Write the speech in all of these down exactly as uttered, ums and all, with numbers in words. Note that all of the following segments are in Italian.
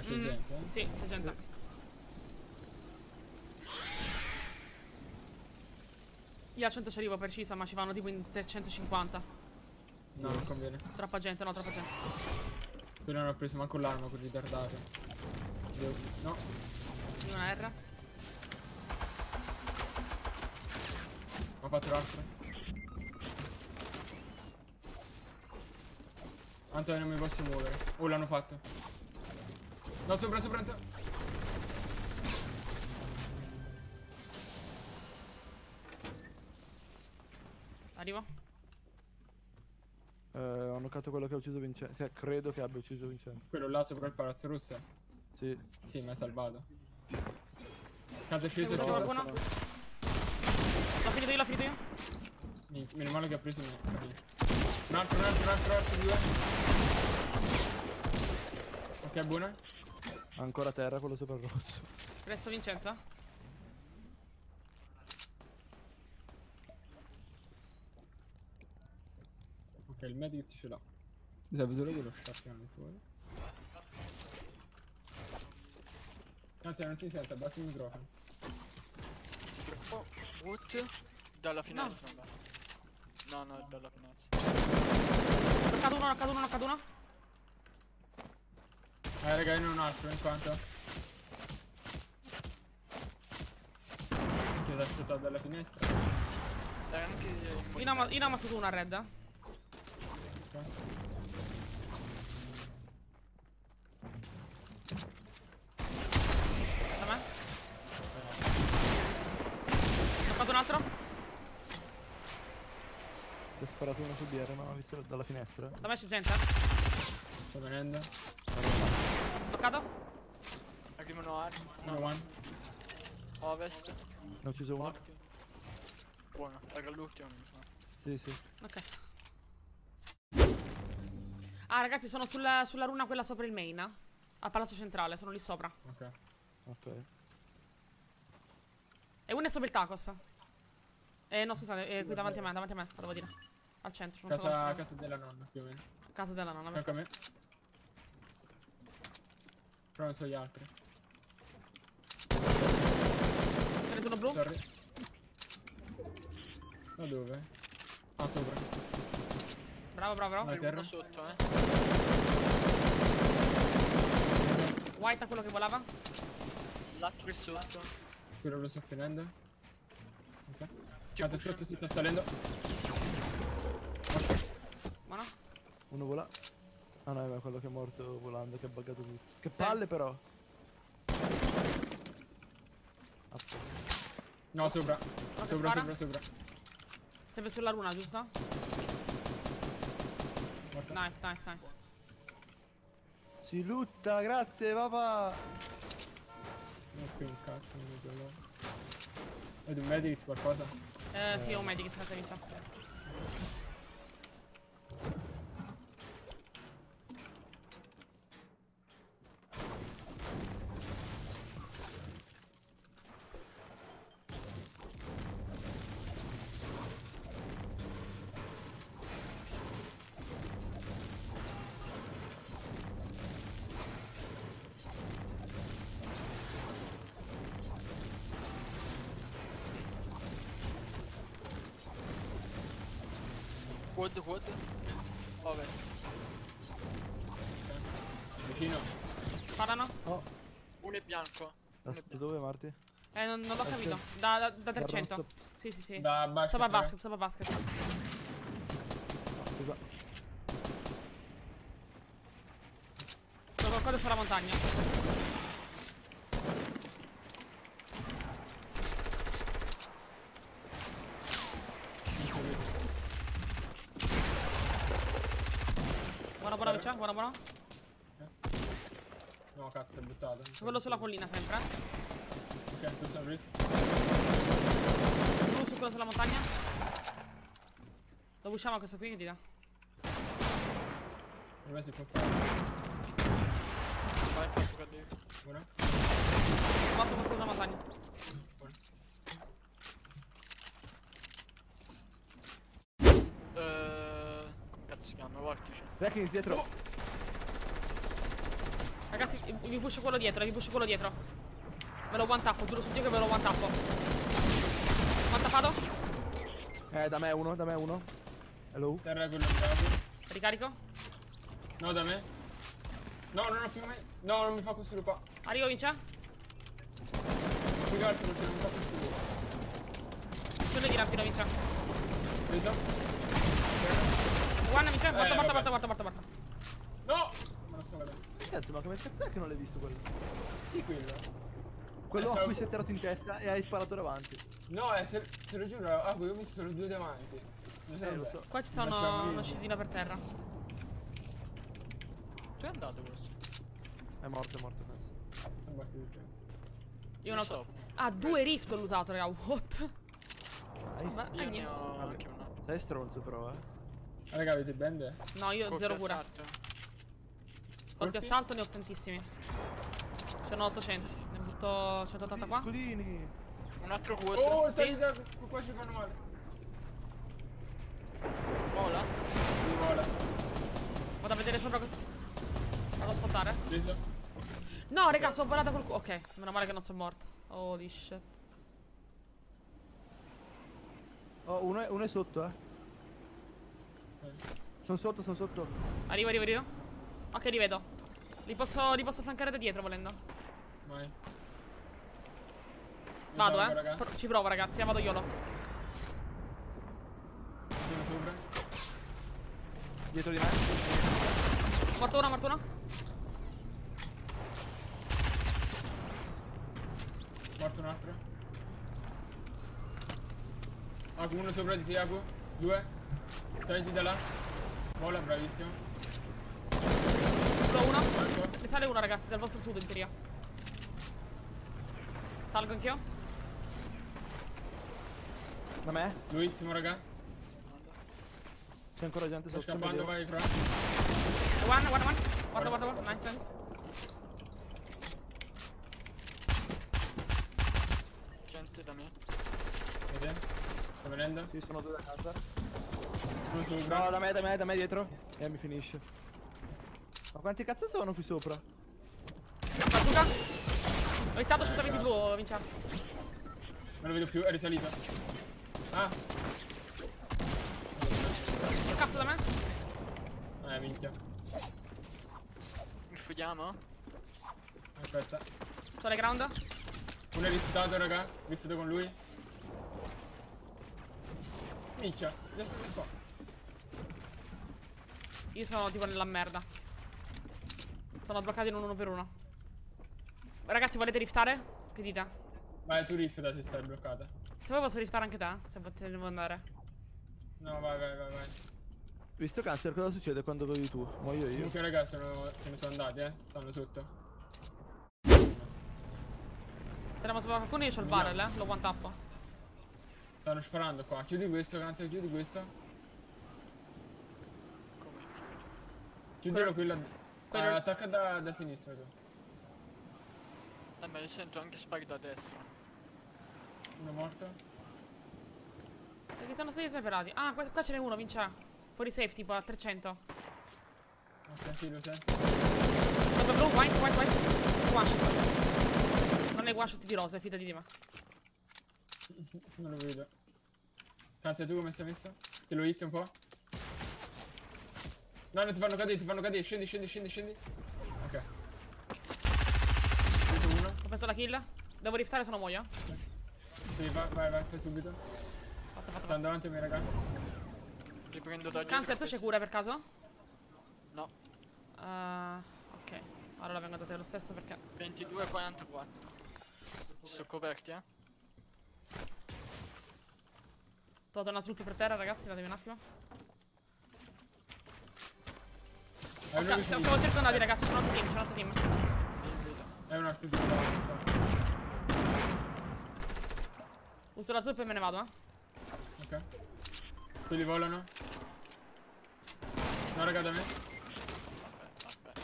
c'è Mm, gente? Eh? Sì, c'è gente. Io al cento ci arrivo precisa, ma ci vanno tipo in trecentocinquanta. No, non conviene. Troppa gente, no, troppa gente. Qui non ho preso manco l'arma con ritardato. Devo... No. Di una R. Ho fatto l'altro. Antonio, non mi posso muovere. Oh, l'hanno fatto. No, sopra, sopra, Antonio. Arrivo. Eh, ho knoccato quello che ha ucciso Vincenzo. Cioè, credo che abbia ucciso Vincenzo. Quello là sopra il palazzo rosso? Sì. Sì, mi ha salvato. Casa è sceso, è Seguo sceso. qualcuno? L'ho finito io, l'ho finito io. Minchia, meno male che ha preso me. Un altro, un altro, un altro, un altro, due. Ok, buona. Ancora a terra quello sopra il rosso. Presso Vincenzo. Ok, il medic ce l'ha. Mi serve solo dello sciacchiano fuori. Anzi, non ti sento, abbassi il microfono. Oh, what? Dalla finestra, no. No, no, dalla finestra. Cado uno, cado uno, cado uno. Eh, raga, io ne ho un altro, in quanto? Che l'ha shootato dalla finestra. Dai, anche Io ne ho, io ne ho ammazzato una red. Ok. Da me. Ne ho fatto un altro. Ti ho sparato uno sul B R, ma ho visto dalla finestra. Da me c'è gente. Sto venendo. Toccato. Arrivano armi. Uno one. Ovest. Ne ho ucciso uno. Occhio. Buono, era l'ultimo mi sa. Sì, sì. Ok. Ah, ragazzi, sono sulla, sulla runa quella sopra il main. A Palazzo Centrale, sono lì sopra. Ok. Ok. E uno è sopra il tacos. Eh, no, scusate, è qui davanti a me, davanti a me, volevo dire. Al centro, non so Casa, cosa casa della nonna, più o meno. sia. Casa della nonna. Fianco a me. Però non so gli altri. Prendo uno blu. Sorry. Da dove? Ah, sopra. Bravo, bravo, bravo. Vai, terra. Uno sotto, eh. White a quello che volava. L'altro è sotto. Quello lo sto finendo. Ok. Ti Casa pushano. sotto si sta salendo. Buono. Uno vola. Ah no, è quello che è morto volando, che ha buggato tutto. Che Sì. palle però. Ah, No, sopra. Quello che Sopra, spara. sopra, sopra. Sempre sulla runa, giusto? Morta. Nice, nice, nice. si lutta, grazie papà. Non qui un cazzo, non mi so. Ed un medic qualcosa? Eh, sì, ho un medic, aspetta, vincia. Wood, wood. Ovest. Vicino. Sparano? Oh, Uno è bianco. Uno è aspetta, bianco. dove Marti? Eh, non, non l'ho Al capito. centro. Da, da, da Dal trecento. rosso. Sì, sì, sì. Da basket. Sopra eh. basket, sopra basket. Scusa. Sono qualcosa sulla montagna. Buona, buona, Vicia, buona, buona. No, cazzo, è buttato. Quello sulla collina sempre. Ok, questo è un riff. Blu su quello sulla montagna. Lo usciamo questo qui che ti dà. Dove si può fare? Vai, fai cadere. Buona. Ho fatto questo sulla montagna. Buona. Eh, come cazzo si chiama? Vortice. Reckins dietro. Hai Ragazzi, vi pusho quello dietro, vi pusho quello dietro. Ve lo one tappo, giuro su Dio che ve lo one tappo. One tappato? Eh, da me uno, da me uno. Hello. Terra quello bravo. Ricarico. No, da me. No, non ho più me. No, non mi fa costruire qua. Arrivo, Vince. Più che altro perché non mi fa costruire. Sono di rampino, Vince. Preso. One, Vince. Morto, Eh, morto, vabbè. morto, morto, morto, morto. No! Ma non sto vedendo. Cazzo, ma come cazzo è che non l'hai visto quello? Chi quello? Quello Eh, a stavo- cui si è tirato in testa e hai sparato davanti. No, eh, te, te lo giuro. Ah, io ho visto solo due davanti. Eh, lo so. Qua ci Lasciamo sono io. uno scellino per terra. Dove è andato questo? È morto, è morto, penso. Sono morti tutti. anzi. Io Non non ho. so. Ah, due rift ho lootato, raga. What? Nice. Ma- Io eh, ne niente. ho Vabbè. anche un altro. Sei stronzo però, eh. Ah, raga, avete bende? No, io Colpi zero cura. assalto. Colpi Colpi? assalto ne ho tantissimi. Ce n'ho ottocento. Ne butto centottanta qua. Scudini. Un altro quad. Oh, Sì. salita, qua ci fanno male. Vola. Si vola. Vado a vedere sopra. co- Vado a spottare. Preso. No, raga, sono volata col cu- Ok, meno male che non sono morto. Holy shit. Oh, uno è, uno è sotto, eh. Sono sotto, sono sotto. Arrivo, arrivo, arrivo. Ok, li vedo. Li posso, li posso flancare da dietro volendo. Vai. Io Vado, salgo, eh. raga. Pro- ci provo, ragazzi. Eh, vado YOLO. Sono sopra. Dietro di me. Morto uno, morto uno. Morto un altro. Agu, uno sopra di te, Agu. Due. Togliti da là. Vola, bravissimo. Do uno. Salgo. Ne sale uno, ragazzi, dal vostro sud in teoria. Salgo anch'io. Da me. Luissimo, raga. C'è ancora gente Sto sotto. scappando, vedevo. vai, Cro. One, one, one. Guarda, guarda, guarda. Nice, nice. Gente da me. Vede? Sta venendo? Ci sono due da casa. Uno sopra. No, da me, da me, da me dietro. E mi finisce. Ma quanti cazzo sono qui sopra? Bazooka. Ho hittato centoventidue, Vince. Non lo vedo più, è risalito. Ah. Che cazzo da me? Eh, minchia. Mi fudiamo? Aspetta. Sono le ground. Uno è rifiutato, raga. Rifiutato con lui. Minchia, si è stato qua. Io sono tipo nella merda. Sono bloccati in un uno per uno. Ragazzi, volete riftare? Che dite? Vai, tu rifiuta se stai bloccata. Se vuoi posso riftare anche te, se potete devo andare. No, vai, vai, vai, vai. Visto Cancer, cosa succede quando bevi tu? Muoio io. Comunque, raga, sono, se ne sono andati, eh. Stanno sotto. Teniamo sopra qualcuno, io c'ho il barrel, eh. Lo one tap. Stanno sparando qua. Chiudi questo, Cancer, chiudi questo. Come? Chiudilo quello. quello- Ah, attacca da, da sinistra tu. Eh, ma io sento anche spari da destra. Uno morto. Perché sono sei separati. Ah, qua, qua ce n'è uno, Vince. Fuori safe, tipo a trecento. Ok, sì, lo sento. Proprio blu, white, white, white. One shot. Non è one shot di rosa, fidati di me. Non lo vedo. Cancer, tu come sei messo? Te lo hit un po'? No, non ti fanno cadere, ti fanno cadere. Scendi, scendi, scendi, scendi. Ok. Vedo uno. Ho preso la kill. Devo riftare se no muoio. Sì, vai, vai, vai, fai subito. Fatto, fatto, Stanno fatto. davanti a me, raga. Li prendo da dietro. Cancer, tu c'è cura per caso? No. Uh, ok. Allora vengo da te lo stesso perché. ventidue quarantaquattro. Sono coperti, eh? Ho dato una sloop per terra, ragazzi, datemi un attimo. È uno Ok, che siamo si- siamo circondati, ragazzi, c'è un altro team, c'è un altro team. Sì, vedo. È un altro tipo davanti qua. Uso la sloop e me ne vado, eh. Ok. Quelli volano. No, raga, da me. Vabbè,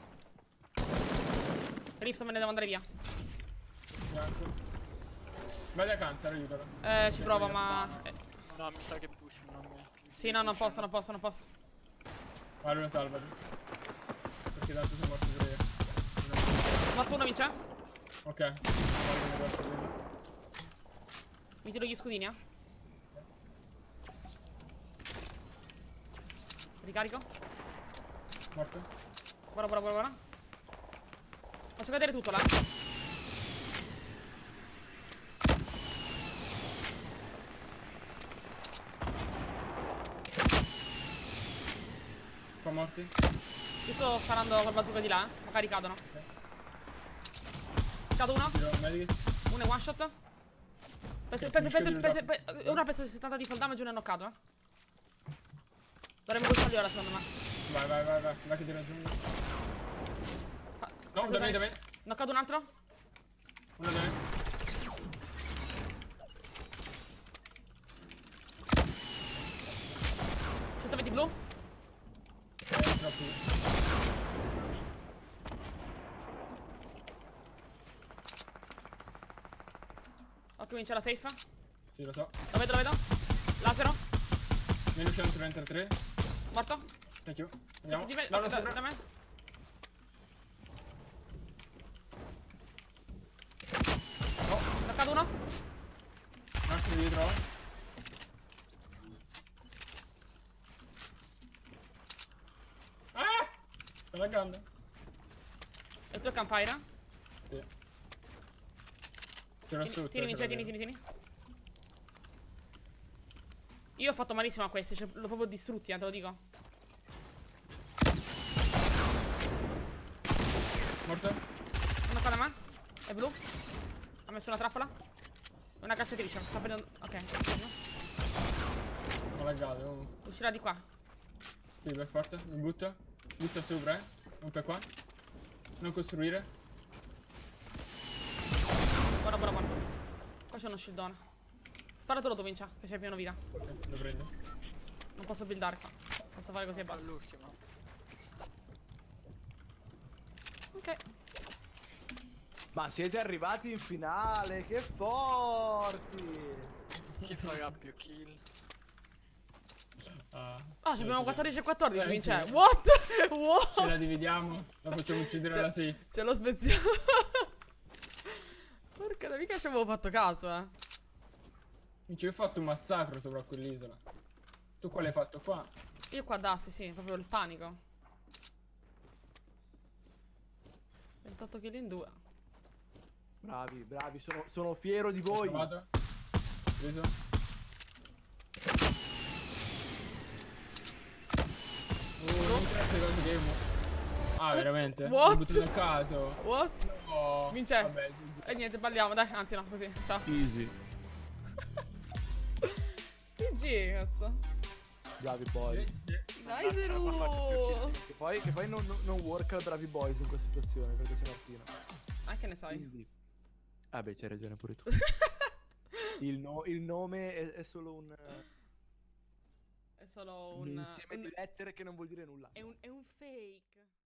vabbè. Rift me ne devo andare via. Bianco. Vai da Cancer, aiutalo. Eh, ci provo, ma. eh, No, mi sa che push, non mi... Sì, no, non posso, non posso, non posso. Allora salvati. Perché tanto sono morto pure io. fatto uno, vince. Ok. Guarda come posso dire. Mi tiro gli scudini, eh. Ricarico. Morto. Guarda, guarda, guarda, guarda. Faccio cadere tutto là. Qua morti. Io sto sparando col bazooka di là, eh. Magari cadono. Cado uno. Tiro medic. Uno è one shot. Penso, Ok, penso, finisco penso, di penso, drop. pe- una penso settanta di fall damage e uno è knoccato, eh. Dovremmo colpirli ora, secondo me. Vai, vai, vai, vai. Vai che ti raggiungo. Fa- No, penso da me, che- da me. Knoccato un altro? Uno da me. centoventi blu. Eh, troppo. Ok, vince la safe. Sì, lo so. Lo vedo, lo vedo. Lasero. Meno centotrentatré. Morto. Thank you. Sì, Andiamo. di me- No, ok, no, da, sopra. da me. No. Knoccato uno. Un altro dietro. Ah! Sto laggando. E il tuo è campfire? Sì. C'era Tieni, sotto. tieni, ce vince, lo tieni, vedo. tieni, tieni. Io ho fatto malissimo a questi, cioè, l'ho proprio distrutti, eh, te lo dico. Morto? Uno qua da me. È blu. Ha messo una trappola. Una cacciatrice, sta prendendo. Ok. Ho laggato. Oh. Uscirà di qua. Sì, per forza. Mi butto. Butta sopra, eh. Non per qua. Non costruire. Buona, buona, buona. Qua c'è uno shieldone. Sparatelo tu, Vincia, che c'è pieno vita. Ok, lo prendo. Non posso buildare qua. Posso fare così e basta. All'ultimo. Ok. Ma siete arrivati in finale, che forti! Chi farà più kill? Ah, Ah, ci abbiamo quattordici e quattordici, Eh, Vince. sì. What? ce Wow. la dividiamo. La facciamo uccidere Cioè- la safe. Ce lo spezziamo. Porca mica ci avevo fatto caso, eh. Minchia, io ho fatto un massacro sopra quell'isola. Tu quale hai fatto qua? Io qua da, sì, sì, proprio il panico. ventotto kill in due. Bravi, bravi, sono, sono fiero di Ho voi. trovato. Preso. Oh, non cazzo cose che mo- Ah, veramente? What? L'ho buttato a caso. What? No. Vince. Vabbè, G G. E niente, balliamo, dai, anzi no, così, ciao. Easy. G G, cazzo. Bravi boys. Dai, ce la può fare Zeru. Che poi, che poi non, non, non work al bravi boys in questa situazione, perché c'è Martino. Ah, che ne sai? Quindi... Ah beh, c'hai ragione pure tu. il, no- il nome è, è solo un, È solo un un... insieme un- di lettere che non vuol dire nulla. è un, è un fake.